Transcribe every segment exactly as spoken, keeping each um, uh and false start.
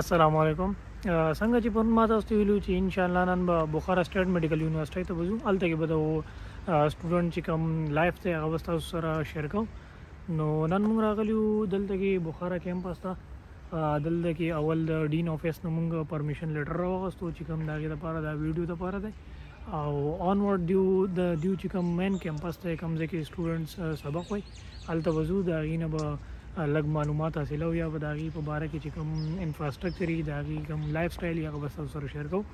السلام علیکم څنګه چې په ما تاسو ویلو چې ان شاء الله نن به بخارا سټیټ میډیکل یونیورسيټي ته وځو الته کې به د سټوډنټ چې کوم لایف ته هغه تاسو سره شیر کوم نو نن موږ راغلیو دلته کې بخارا کیمپس ته دلته کې اول د ډین افیس نو موږ پرمیشن لیټر راوغستو چې کوم داګه لپاره دا ویډیو لپاره دی او اونورډ دیو د دیو چې کوم مین کیمپس ته کوم ځکه سټوډنټس سبق وای الته وځو دا غینه به لږ معلومات حاصلو یا به د هغې په باره کې چې کوم انفراسټرکچر یي د هغې کوم لایف سټایل یي هغه به ستاسو سره شیر کوو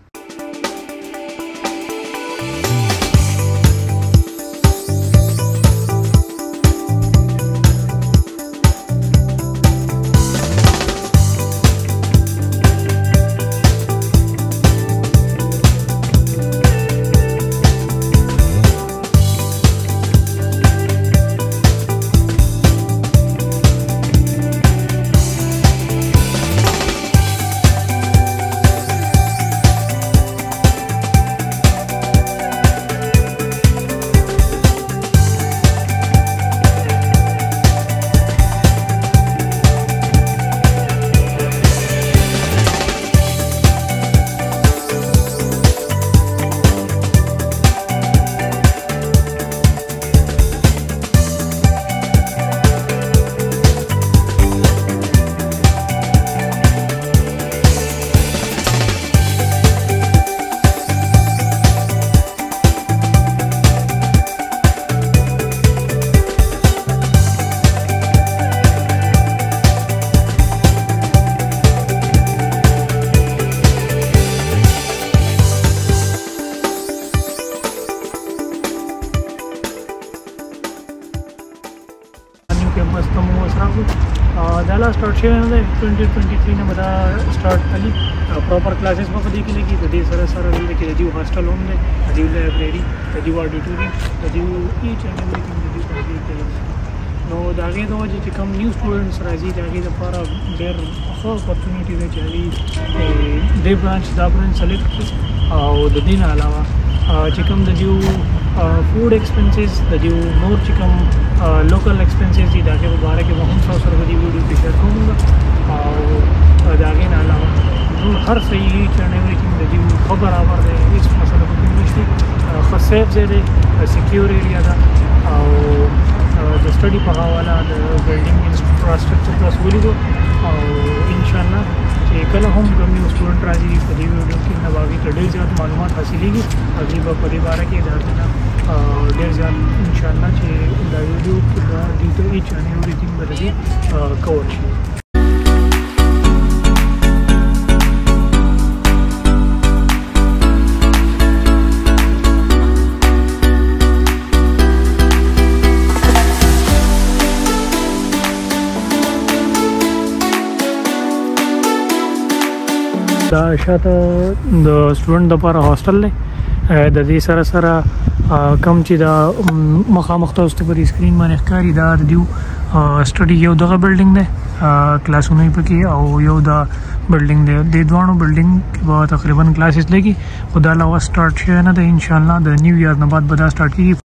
کیمپس ته مو وس راغلو دا لا سٹارټ شوی نه دی ټوینټي ټوینټي تھری نه به دا سٹارټ کړي پراپر کلاسز به په دې کې لګي د دې سره سره دلته کې د دیو هاسټل هم دی د دیو لایبرري د دیو اډیټوریم د دیو ایچ اینډ ایوریثینګ د دیو کمپلیټ دی نو د هغې د وجې چې کوم نیو سټوډنټس راځي د هغې دپاره ډېر ښه اپورچونیټي دی چې هغوی دې برانچ دا برانچ سلیکټ کړي او د دې نه علاوه چې کوم د دیو فوډ ایکسپنسز د دیو نور چې کوم لوکل ایکسپنسز دي د هغې په باره کې به هم تاسو سره په دې ویډیو کې شیر کوم او د هغې نه علاوه نور هر څه یې ایچ اینډ ایوریثینګ د دیو ښه برابر دی هېڅ مسله پکې نشته ښه سیف ځای دی سیکیور ایریا ده او د سټډي په حواله د بلډینګ انفراسټرکچر تاسو ولیدو او انشاءالله چې کله هم کوم یو سټوډنټ راځي په دې ویډیو کې نه به هغې ته ډېر زیات معلومات حاصلېږي هغې به په دې باره کې د هغې نه ډېر زیات انشاءالله چې دا ویډیو کې به دوی ته ایچ اینډ ایوریثینګ به د دې کور شي دا شاته د سټوډنټ لپاره هاسټل دی د دې سره سره کم چې دا مخامخ تاسو ته په دې سکرین باندې ښکاري دا د دیو سټډي یو دغه بلډینګ دی کلاسونه یې پکې او یو دا بلډینګ دی د دواړو بلډینګ کې به تقریبا کلاسز لګي خو دا لا اوس سټارټ شوی نه دی انشاءالله د نیو ایئر نه بعد به دا سټارټ کېږي